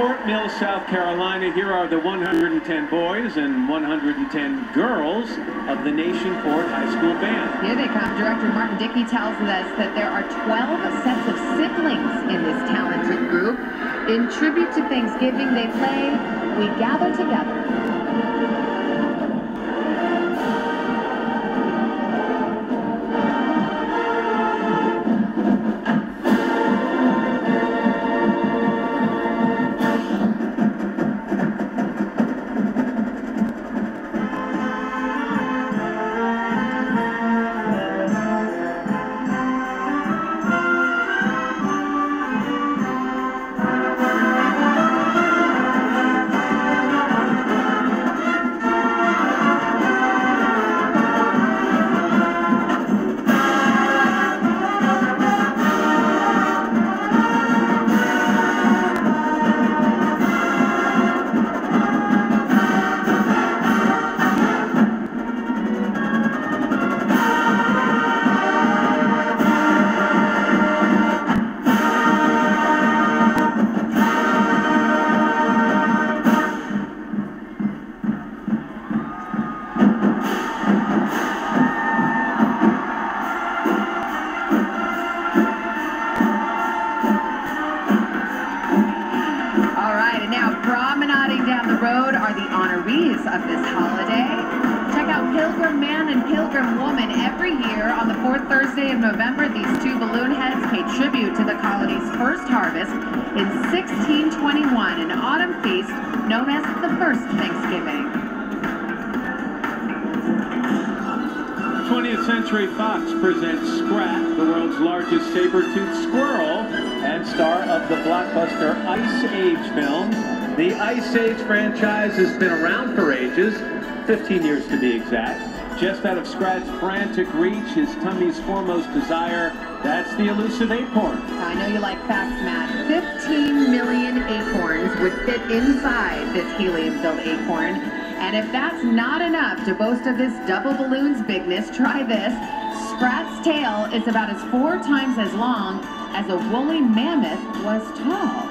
Fort Mill, South Carolina. Here are the 110 boys and 110 girls of the Nation Fort High School Band. Here they come. Director Martin Dickey tells us that there are 12 sets of siblings in this talented group. In tribute to Thanksgiving, they play "We Gather Together." Promenading down the road are the honorees of this holiday. Check out Pilgrim Man and Pilgrim Woman. Every year on the fourth Thursday of November, these two balloon heads pay tribute to the colony's first harvest in 1621, an autumn feast known as the First Thanksgiving. 20th Century Fox presents Scrat, the world's largest saber-toothed squirrel and star of the blockbuster Ice Age films. The Ice Age franchise has been around for ages, 15 years to be exact. Just out of Scrat's frantic reach, his tummy's foremost desire, that's the elusive acorn. I know you like facts, Matt. 15 million acorns would fit inside this helium-filled acorn. And if that's not enough to boast of this double balloon's bigness, try this. Scrat's tail is about 4 times as long as a woolly mammoth was tall.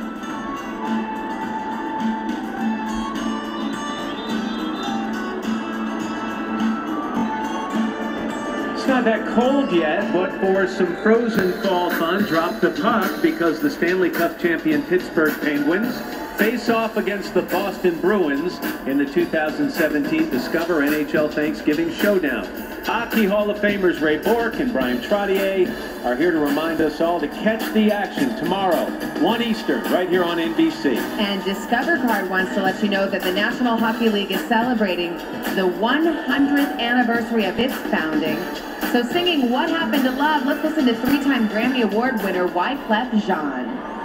It's not that cold yet, but for some frozen fall fun, drop the puck because the Stanley Cup champion Pittsburgh Penguins face off against the Boston Bruins in the 2017 Discover NHL Thanksgiving Showdown. Hockey Hall of Famers Ray Bourque and Brian Trottier are here to remind us all to catch the action tomorrow, 1 Eastern, right here on NBC. And Discover Card wants to let you know that the National Hockey League is celebrating the 100th anniversary of its founding. So singing What Happened to Love, let's listen to 3-time Grammy Award winner Wyclef Jean.